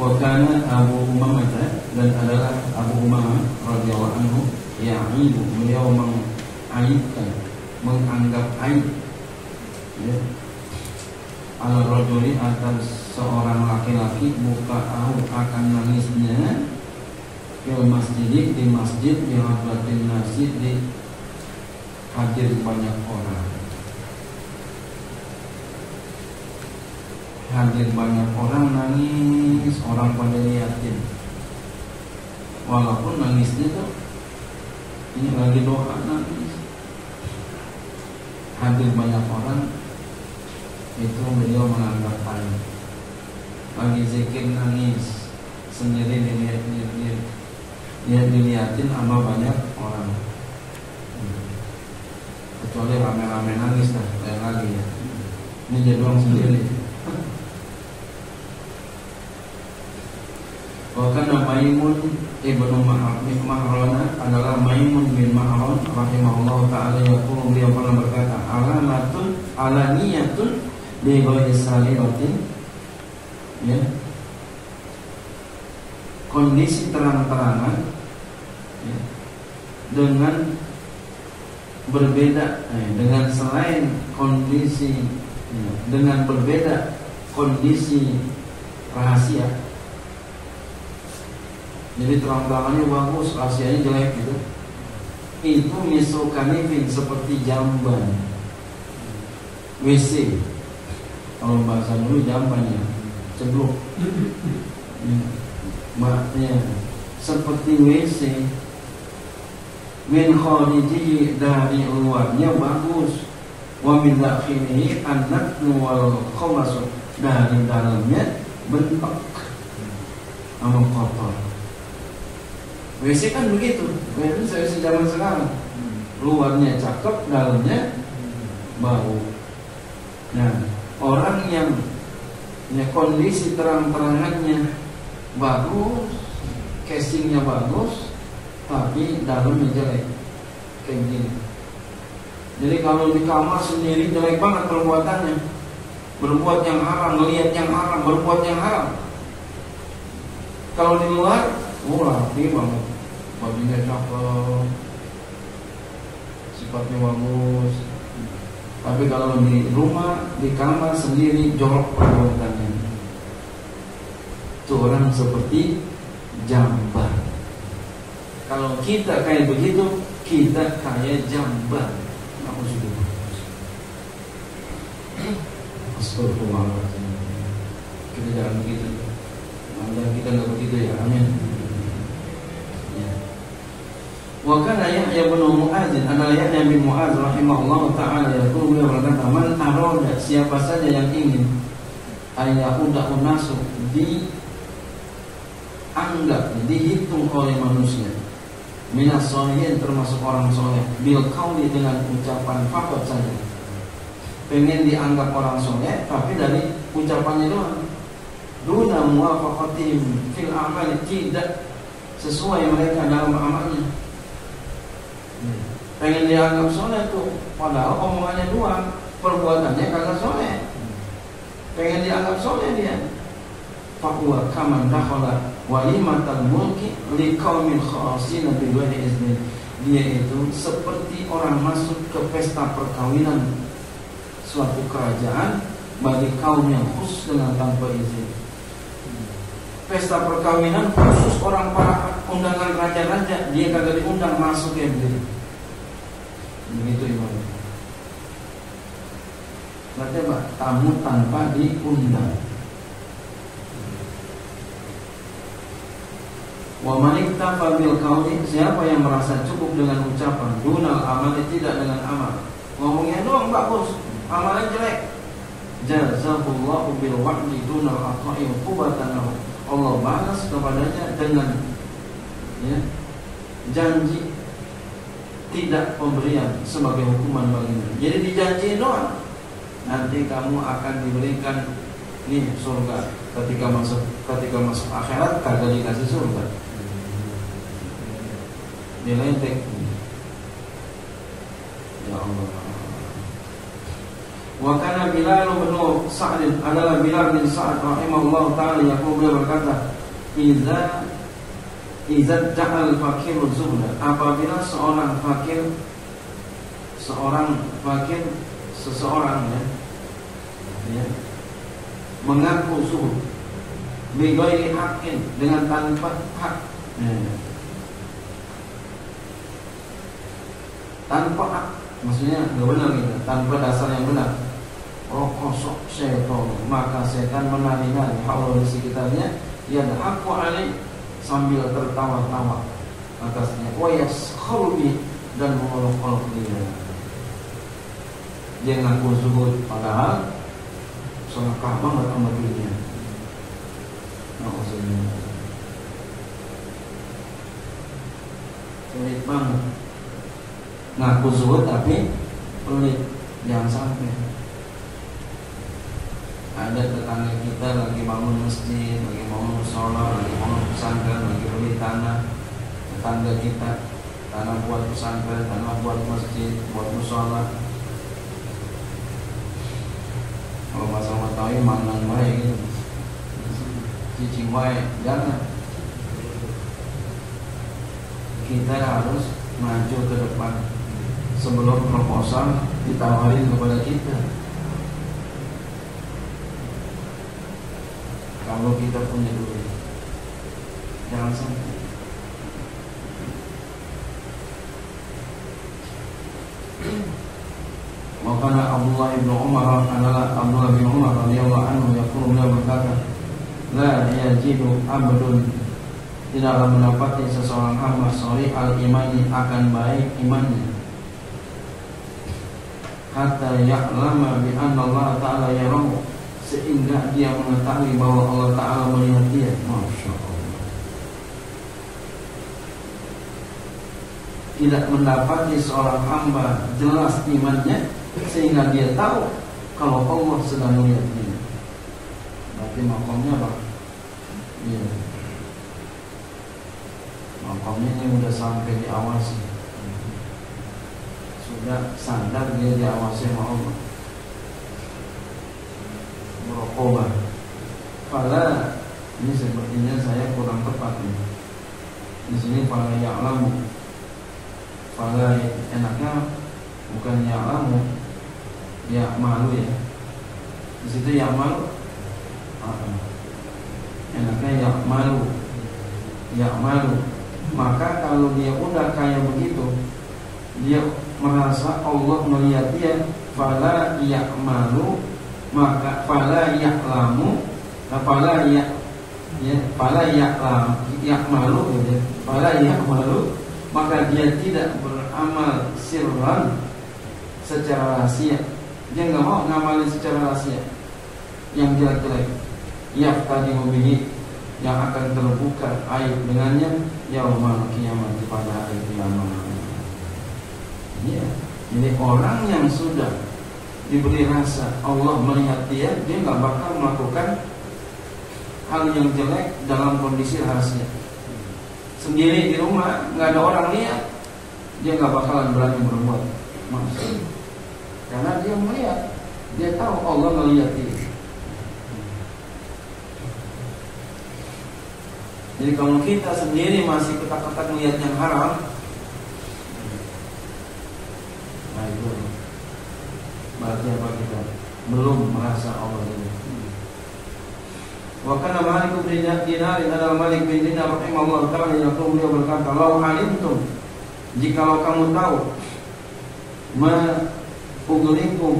Wakana Abu Umamah, dan adalah Abu Umamah radhiyallahu anhu ya'ibu, beliau mengaibkan, menganggap aib, ya, ala rajuli, atas seorang laki-laki, buka'ahu, akan nangisnya, fil masjid, di masjid, di hadratin nasi, di hadir banyak orang. Hadir banyak orang, nangis, orang pada liatin. Walaupun nangisnya tuh ini lagi doa, nangis. Hadir banyak orang, itu beliau menganggap aib. Lagi zikir nangis, sendiri dilihatin sama banyak orang. Kecuali rame-rame nangis dah, kayak lagi ya. Ini jadi doang sendiri. Bahkan Maimun ibnu Mahrana adalah Maimun bin Mahran rahimahullah ta'ala, yaqulu, beliau pernah berkata, alamatun alaniyatun bi ghairi salimatin, ya, kondisi terang-terangan, ya, dengan berbeda, dengan selain kondisi, ya, dengan berbeda kondisi rahasia. Jadi terang-terangannya bagus, rahasianya jelek gitu. Itu misokanifin, seperti jamban WC. Kalau bahasa dulu jambannya ceblok, maknya seperti WC. Min khariji, dari luarnya bagus, wa min dakhilihi an-natnu wal khabasu, dari dalamnya bentak sama kotor. WC kan begitu, WC zaman sekarang, luarnya cakep, dalamnya bau. Nah, orang yang, ya, kondisi terang-terangannya bagus, casingnya bagus, tapi dalamnya jelek, kayak gini. Jadi kalau di kamar sendiri jelek banget perbuatannya, berbuat yang haram, melihat yang haram, berbuat yang haram. Kalau di luar, rapi banget, bajunya cakep, sifatnya bagus. Tapi kalau di rumah, di kamar sendiri, jorok perbuatannya. Itu orang seperti jamban. Kalau kita kayak begitu, kita kayak jamban. Astagfirullahaladzim. Kita jangan begitu. Alhamdulillah kita nggak begitu ya. Amin. Wa kana Yahya bin Mu'adz, adalah Yahya bin Mu'adz rahimahullah taala, yaqulu, beliau berkata, man arada, siapa saja yang ingin, ayahuda unasu, dianggap, dihitung oleh manusia, minas sholihin, termasuk orang soleh, bil qauli, dengan ucapan fakot saja. Pengen dianggap orang soleh, tapi dari ucapannya doang, duna muwafaqatihim fil amali, tidak sesuai mereka dalam amalnya. Pengen dianggap soleh tuh, padahal omongannya doang, perbuatannya kagak soleh. Pengen dianggap soleh dia. Fahuwa kaman dakhala walimatal mulki liqaumin khasina bi ghairi izni. Dia itu seperti orang masuk ke pesta perkawinan suatu kerajaan bagi kaum yang khusus dengan tanpa izin. Pesta perkawinan khusus orang para undangan raja-raja, dia kagak diundang masuk ya begitu. Begitu Imam. Berarti apa? Tamu tanpa diundang. Wa man iktafa bil qauli, siapa yang merasa cukup dengan ucapan, dunal amali, tidak dengan amal. Ngomongnya doang bagus, amalnya jelek. Jazahullahu bil wa'di dunal ata'i uqubatan lahu. Allah balas kepadanya dengan, ya, janji tidak pemberian sebagai hukuman baginya. Jadi dijanjiin doang, nanti kamu akan diberikan nih surga. Ketika masuk akhirat kagak dikasih surga. Dilentek. Ya Allah. Wa kana Bilal bin Sa'd, adalah Bilal bin Sa'd rahimahullah taala, yaqulu, beliau berkata, Iza ja'al fakir zuhda, apabila seseorang ya, mengaku zuhud bighairi haqqin, dengan tanpa hak, tanpa hak, maksudnya nggak benar gitu, tanpa dasar yang benar. Kosok setan, maka setan menari-nari haula di sekitarnya, yadhaku alaih, sambil tertawa-tawa atasnya, wa yaskharu dan mengolok-olok dia ngaku zuhud padahal selangkah banget sama dunia. Pelit banget ngaku zuhud tapi pelit. Jangan sampai ada tetangga kita lagi bangun masjid, lagi bangun musola, lagi bangun pesantren, lagi beli tanah. Tetangga kita tanah buat pesantren, tanah buat masjid, buat musola. Kalau masalah tahu mangan baik gitu, cicing baik, jangan. Kita harus maju ke depan sebelum proposal ditawarin kepada kita. Kalau kita punya duit, jangan sampai. Makanya Abdullah bin Umar radhiyallahu anhu yaqulu, beliau berkata, la yajidu abdun, tidaklah mendapati seseorang hamba sahih al-imani, akan baik imannya, hatta ya'lama bi anna Allah ta'ala yarahu, sehingga dia mengetahui bahwa Allah Ta'ala melihat dia. Masya Allah. Tidak mendapati seorang hamba jelas imannya sehingga dia tahu kalau Allah sedang melihat dia. Berarti makomnya apa? Iya, makomnya ini sudah sampai diawasi, sudah sadar dia diawasi sama Allah. Muraqabah. Fala, ini sepertinya saya kurang tepat nih. Di sini fala ya'lamu. Fala enaknya bukan ya'lamu, ya malu ya. Di situ ya malu. Enaknya ya malu. Ya malu. Maka kalau dia udah kayak begitu, dia merasa Allah melihat dia, fala ya'malu, maka fala ya'lamu, fala ya'malu, fala ya'malu, maka dia tidak beramal sirran, secara rahasia. Dia nggak mau ngamalin secara rahasia yang jelek-jelek. Yaftadi bihi, yang akan terbuka aib dengannya yaumal kiamat, pada hari kiamat. Ya, jadi orang yang sudah diberi rasa Allah melihat dia nggak bakal melakukan hal yang jelek dalam kondisi rahasia. Sendiri di rumah, nggak ada orang lihat, dia nggak bakalan berani berbuat maksiat. Karena dia melihat, dia tahu Allah melihat dia. Jadi kalau kita sendiri masih ketak-ketak melihat yang haram, nah itu berarti apa, kita belum merasa Allah ini. Wa kana Malik bin Dinar, adalah Malik bin Dinar rahimahullah taala, yaqul, beliau berkata, "Lau alimtum, jikalau kamu tahu, ma uglikum."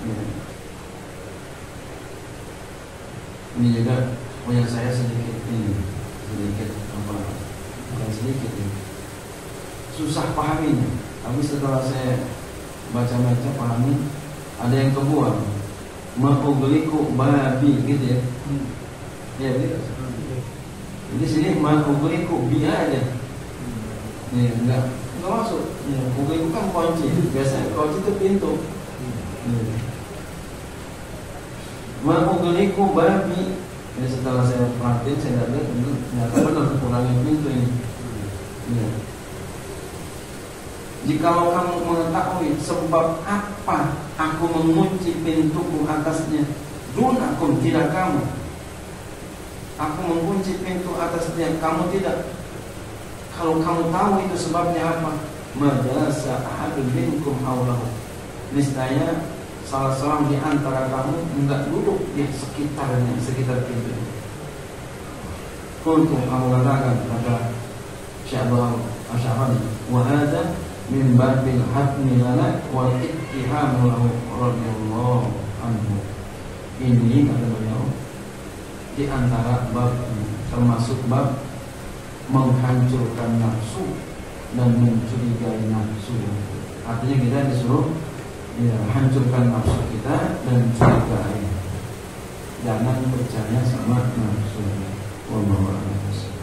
Ini juga punya saya sedikit apa? Bukan sedikit ini. Susah pahaminya. Tapi setelah saya baca-baca pahami, ada yang kebuang. Ma'ugliku babi gitu ya. Ya begitu. Jadi sini ma'ugliku biar aja. Nih enggak masuk. Ya, ugliku kan kunci. Biasanya kunci itu pintu. Ma'ugliku babi. Ya, setelah saya perhatiin, saya lihat ternyata benar kurangnya pintu ini. Ya. Jikalau kamu mengetahui sebab apa aku mengunci pintuku atasnya, dunakum, tidak kamu. Aku mengunci pintu atas dia, kamu tidak. Kalau kamu tahu itu sebabnya apa, majalasa ahadun minkum haulahu, niscaya salah seorang di antara kamu enggak duduk di sekitarnya, sekitar pintu. Kuntu, aku katakan kata Syabah Asy'ari, wa hadza min babil hatmi lana wal ittihamu lahu radhiyallahu anhu. Ini kata beliau di antara bab, termasuk bab menghancurkan nafsu dan mencurigai nafsu. Artinya kita disuruh hancurkan nafsu kita dan curigai, jangan percaya sama nafsu. Wallahu a'lam.